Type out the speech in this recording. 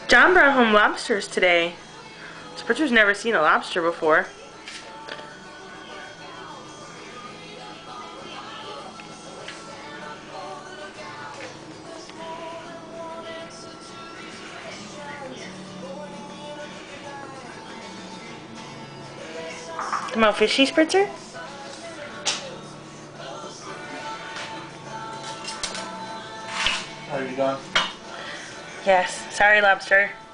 John brought home lobsters today. Spritzer's never seen a lobster before. Come out fishy, Spritzer? Are you done? Yes. Sorry, lobster.